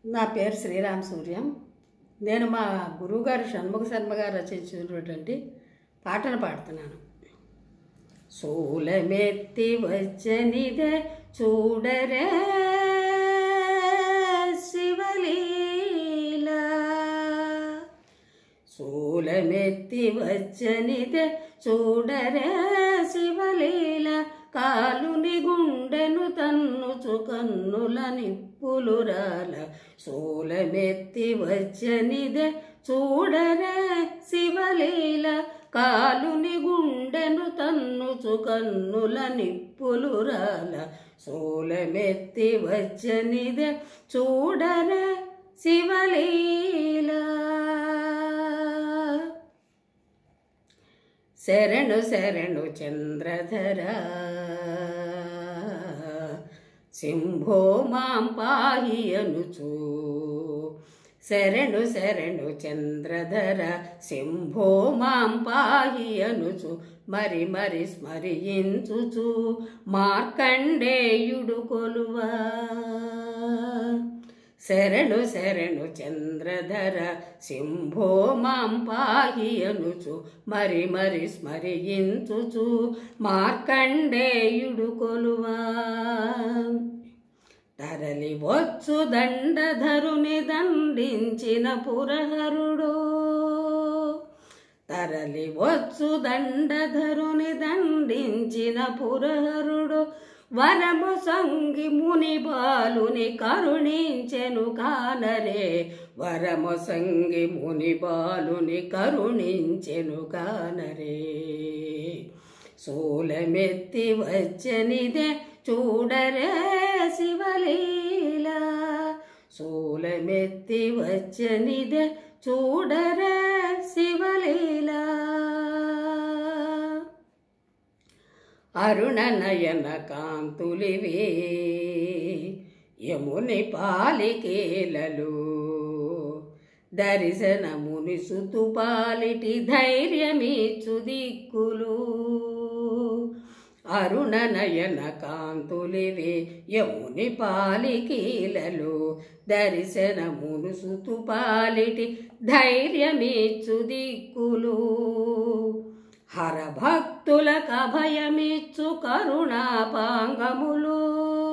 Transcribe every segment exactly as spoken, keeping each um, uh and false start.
నా పేరు శ్రీరామ్ సూర్యం. నేను మా గురువుగారు షణ్ముఖ శర్మ గారు రచించినటువంటి పాటను పాడుతున్నాను. సూలమెత్తి వచ్చనిదే చూడరే శివలీల, సూలమెత్తి వచ్చనిదే చూడరే శివలీల, కాలుని గుండెను తన్నుచు కన్నుల నిప్పులు రాల. సూలమెత్తి వచ్చనిదే చూడరే శివలీల, కాలుని గుండెను తన్నుచు కన్నుల నిప్పులు రాల. సూలమెత్తి వచ్చనిదే చూడరే శివలీల. శరణు శరణు చంద్రధర శంభో మాం పాహి అనుచు, శరణు శరణు చంద్రధర శంభో మాం పాహి అనుచు, మరి మరి స్మరించుచు మార్కండేయుడు కొలువా. శరణు శరణు చంద్రధర శంభో మాం పాహి అనుచు, మరి మరి స్మరించుచు మార్కండేయుడు కొలువా. తరలి వచ్చు దండధరుని దండించిన పురహరుడు, తరలి వచ్చు దండధరుని దండించిన పురహరుడు, వరము సంగి ముని బాలుని కరుణించెను కానరే. వరము సంగి ముని బాలుని కరుణించెను కానరే. సూలమెత్తి వచ్చనిదే చూడరే శివలీల, సూలమెత్తి వచ్చనిదే చూడరే శివలీల. అరుణ నయన కాంతులివే యముని పాలికేలలు, దర్శనముని సుతు పాలిటి ధైర్యమిచ్చు దిక్కులు. అరుణ నయన కాంతులివే యముని పాలికీలలు, దర్శనమును సుతు పాలిటి ధైర్యమిచ్చు దిక్కులు. హర భక్తులకు అభయమిచ్చు కరుణాపాంగములు,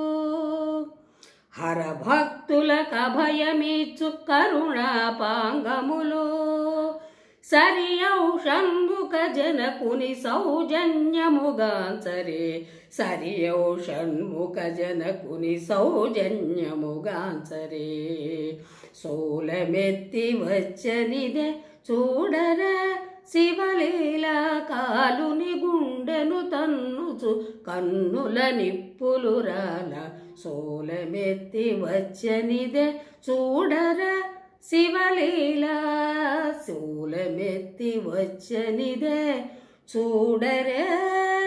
హర భక్తులకు అభయమిచ్చు కరుణాపాంగములు. సరియౌ షణ్ముఖ జనకుని సౌజన్యముగాంచరే, సరియౌ షణ్ముఖ జనకుని సౌజన్యముగాంచరే. సూలమెత్తి వచ్చనిదే చూడరే శివలీల, కాలుని గుండెను తన్నుచు కన్నుల నిప్పులు రాల. సూలమెత్తి వచ్చనిదే చూడరే శివలీల, సూలమెత్తి వచ్చనిదే చూడరే